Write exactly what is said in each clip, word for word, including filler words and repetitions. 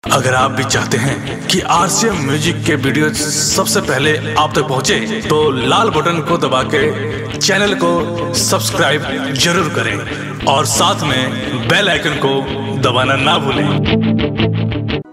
अगर आप भी चाहते हैं कि आरसीएम म्यूजिक के वीडियो सबसे पहले आप तक पहुंचे, तो लाल बटन को दबा के चैनल को सब्सक्राइब जरूर करें और साथ में बेल आइकन को दबाना ना भूलें।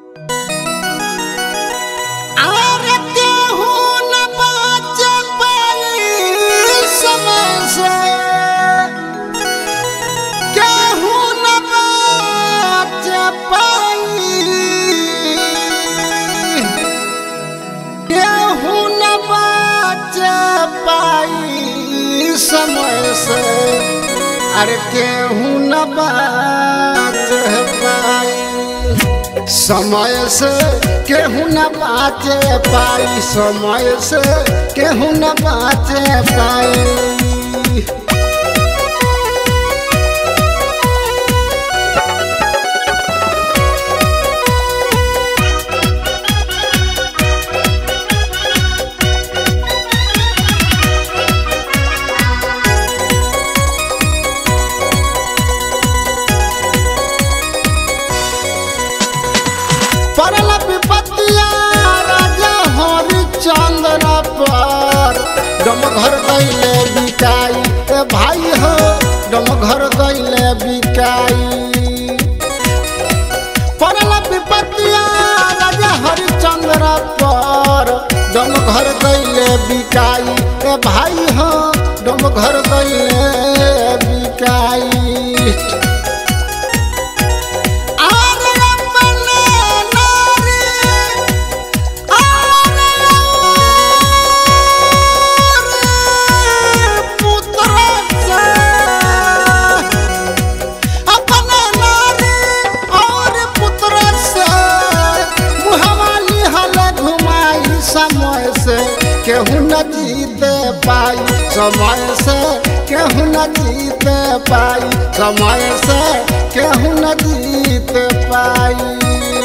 समय से अरे केहू न बाच पाई, समय से केहू न बाच पाई, समय से केहू न बाच पाई। परला विपत्तिया राजा हरिश्चंद्र पर डम घर दैले बिकाई, ए भाई हो डम घर दैले बिकाई। परला विपत्तिया राजा हरिश्चंद्र पर डम घर दैले बिकाई, ए भाई हो डम घर दैले बिकाई। समय से केहू न जीते पाई, समय से केहू न जीते पाई, समय से केहू न जीते पाई।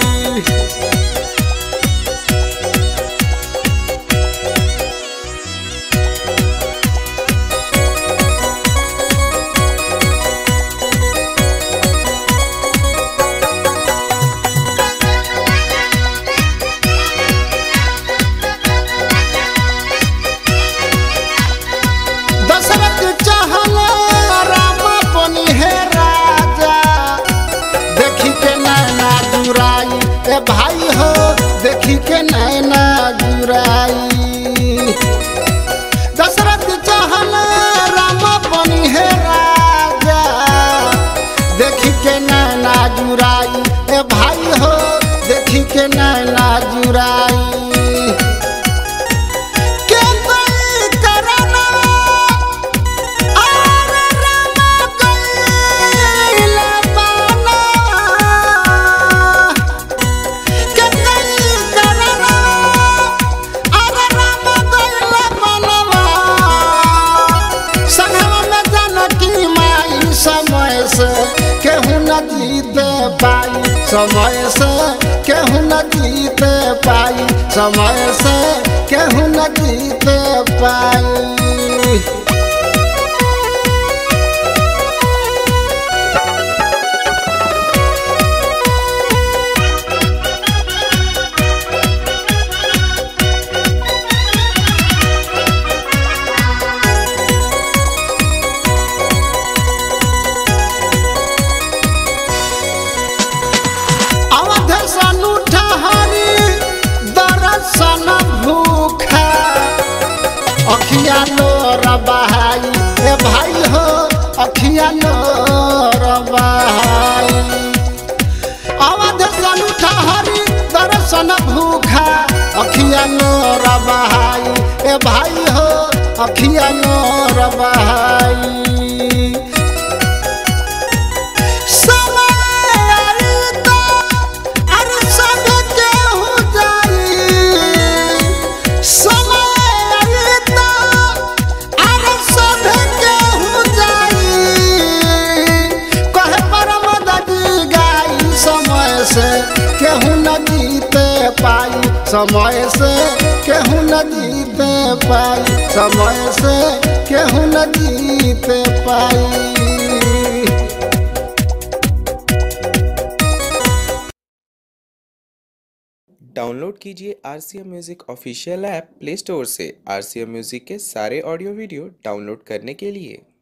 भाई हो देखी के नैना जुराई, दशरथ चाहल राम बनी है राजा, देखी के नैना जुराई, ए भाई हो देखी के नैना जुराई। केहू न जीते पाई, समय से केहू न जीते पाई, समय से केहू न जीते पाई। अखिया नोर बहाई, ए भाई हो अखिया नोर बहाई। अवध सनुठा हरि दर्शन भूखा, अखिया नोर बहाई, ए भाई हो अखिया नोर बहाई। केहू न जीते पाई, समय से केहू न जीते पाई, समय से केहू न जीते पाई। डाउनलोड कीजिए R C M music official app Play Store से आर सी एम म्यूजिक के सारे ऑडियो वीडियो डाउनलोड करने के लिए।